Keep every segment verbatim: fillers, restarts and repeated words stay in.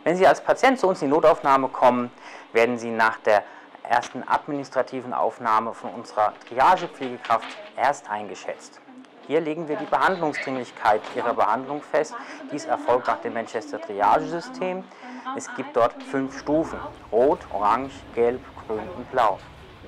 Wenn Sie als Patient zu uns in die Notaufnahme kommen, werden Sie nach der ersten administrativen Aufnahme von unserer Triagepflegekraft erst eingeschätzt. Hier legen wir die Behandlungsdringlichkeit Ihrer Behandlung fest. Dies erfolgt nach dem Manchester Triagesystem. Es gibt dort fünf Stufen: Rot, Orange, Gelb, Grün und Blau.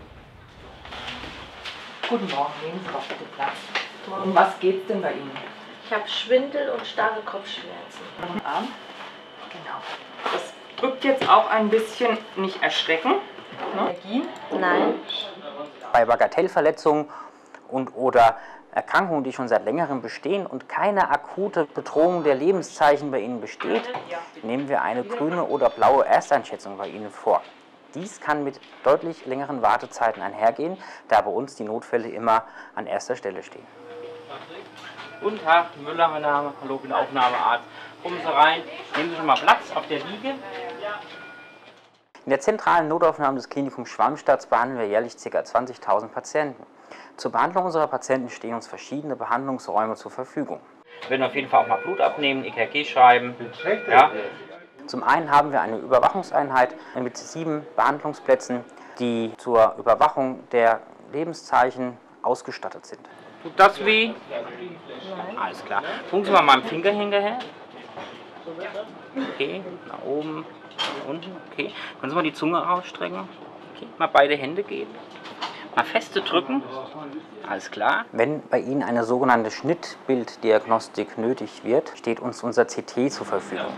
Guten Morgen, nehmen Sie doch bitte Platz. Um was geht es denn bei Ihnen? Ich habe Schwindel und starke Kopfschmerzen. Arm? Genau. Das drückt jetzt auch ein bisschen, nicht erschrecken. Allergien? Nein. Bei Bagatellverletzungen und oder Erkrankungen, die schon seit längerem bestehen und keine akute Bedrohung der Lebenszeichen bei Ihnen besteht, nehmen wir eine grüne oder blaue Ersteinschätzung bei Ihnen vor. Dies kann mit deutlich längeren Wartezeiten einhergehen, da bei uns die Notfälle immer an erster Stelle stehen. Guten Tag, Müller, mein Name. Hallo, ich bin Aufnahmearzt. Kommen Sie rein, nehmen Sie schon mal Platz auf der Liege. In der zentralen Notaufnahme des Klinikums Schwalmstadt behandeln wir jährlich ca. zwanzigtausend Patienten. Zur Behandlung unserer Patienten stehen uns verschiedene Behandlungsräume zur Verfügung. Wir werden auf jeden Fall auch mal Blut abnehmen, E K G schreiben. Ja. Zum einen haben wir eine Überwachungseinheit mit sieben Behandlungsplätzen, die zur Überwachung der Lebenszeichen ausgestattet sind. Tut das weh? Nein. Alles klar. Gucken Sie mal meinem Finger hinterher. Okay, nach oben, nach unten. Okay. Können Sie mal die Zunge rausstrecken? Okay. Mal beide Hände geben. Mal feste drücken. Alles klar. Wenn bei Ihnen eine sogenannte Schnittbilddiagnostik nötig wird, steht uns unser C T zur Verfügung.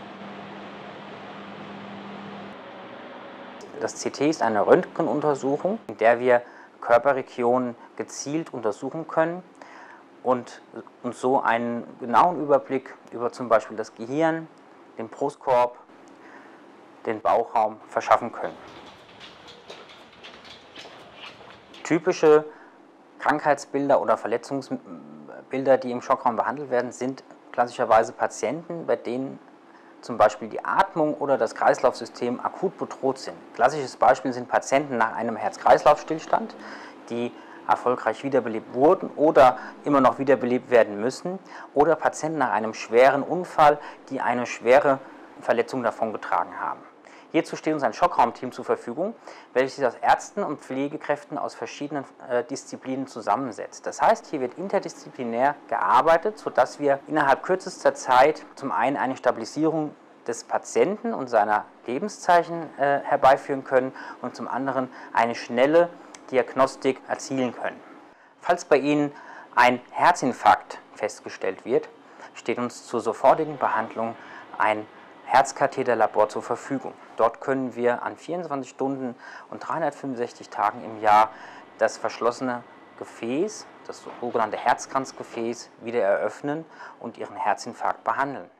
Das C T ist eine Röntgenuntersuchung, in der wir Körperregionen gezielt untersuchen können und uns so einen genauen Überblick über zum Beispiel das Gehirn, den Brustkorb, den Bauchraum verschaffen können. Typische Krankheitsbilder oder Verletzungsbilder, die im Schockraum behandelt werden, sind klassischerweise Patienten, bei denen zum Beispiel die Atmung oder das Kreislaufsystem akut bedroht sind. Klassisches Beispiel sind Patienten nach einem Herz-Kreislauf-Stillstand, die erfolgreich wiederbelebt wurden oder immer noch wiederbelebt werden müssen, oder Patienten nach einem schweren Unfall, die eine schwere Verletzung davongetragen haben. Hierzu steht uns ein Schockraumteam zur Verfügung, welches sich aus Ärzten und Pflegekräften aus verschiedenen äh, Disziplinen zusammensetzt. Das heißt, hier wird interdisziplinär gearbeitet, sodass wir innerhalb kürzester Zeit zum einen eine Stabilisierung des Patienten und seiner Lebenszeichen äh, herbeiführen können und zum anderen eine schnelle Diagnostik erzielen können. Falls bei Ihnen ein Herzinfarkt festgestellt wird, steht uns zur sofortigen Behandlung ein Herzkatheterlabor zur Verfügung. Dort können wir an vierundzwanzig Stunden und dreihundertfünfundsechzig Tagen im Jahr das verschlossene Gefäß, das sogenannte Herzkranzgefäß, wieder eröffnen und Ihren Herzinfarkt behandeln.